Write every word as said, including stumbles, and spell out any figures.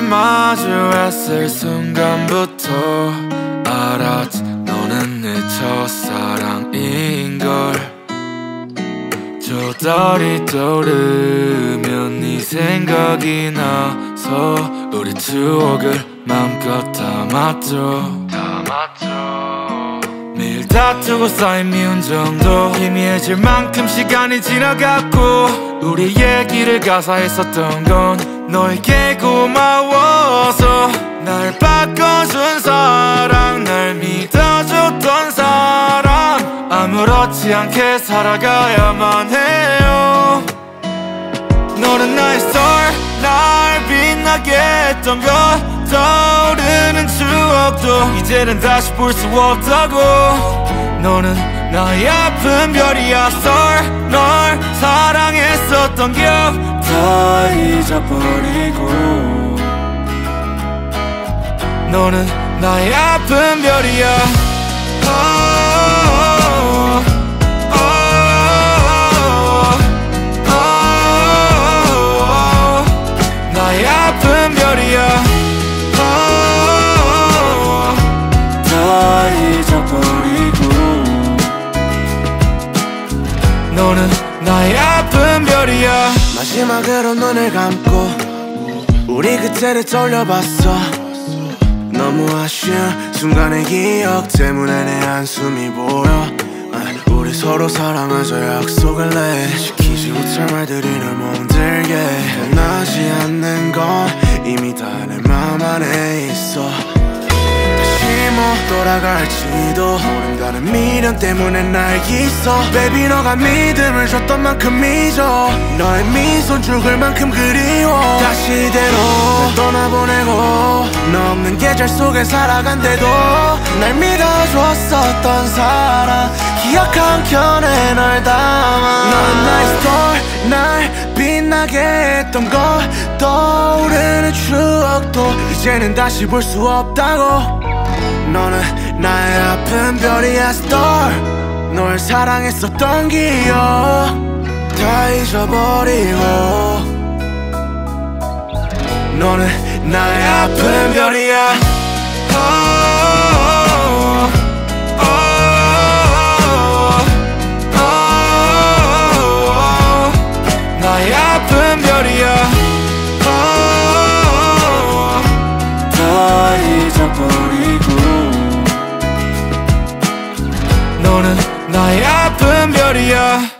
마주했을 순간부터 알았지 너는 내 첫사랑인걸. 저 달이 떠오르면 네 생각이 나서 우리 추억을 마음껏 담았죠. 담았죠. 매일 다투고 쌓인 미운 정도 희미해질 만큼 시간이 지나갔고 우리 얘기를 가사에 썼던 건 너에게 고마워서 날 바꿔준 사랑 날 믿어줬던 사람 아무렇지 않게 살아가야만 해요. 너는 나의 star 날 빛나게 했던 것 떠오르는 추억도 이제는 다시 볼 수 없다고. 너는 나의 아픈 별이야 star 널 사랑했었던 기억 다 잊어버리고 너는 나의 아픈 별이야. oh, oh, oh, oh, 나의 아픈 별이야. oh, 다 잊어버리고 너는 나의 아픈 별이야. 마지막으로 눈을 감고 우리 그때를 떠올려봤어. 너무 아쉬운 순간의 기억 때문에 내 한숨이 보여. 우리 서로 사랑하자 약속을 내. 지키지 못할 말들이 널 멍들게 변하지 않는 건 이미 다 내 맘 안에 있어. 다시 못 돌아갈지도 모른다는 미련 때문에 날 있어. Baby 너가 믿음을 줬던 만큼 잊어. 너의 미소 죽을 만큼 그리워. 다시 이대로 날 떠나보내고 너 없는 계절 속에 살아간대도 날 믿어줬었던 사람 기억 한 켠에 널 담아. 넌 나의 star 날 빛나게 했던 것 떠오르는 추억도 이제는 다시 볼 수 없다고. 너는 나의 아픈 별이야 star 널 사랑했었던 기억 다 잊어버리고 너는 나의 아픈 별이야. oh, oh, oh, oh, 나의 아픈 별이야. oh, 다 잊어버리고 너는 나의 아픈 별이야.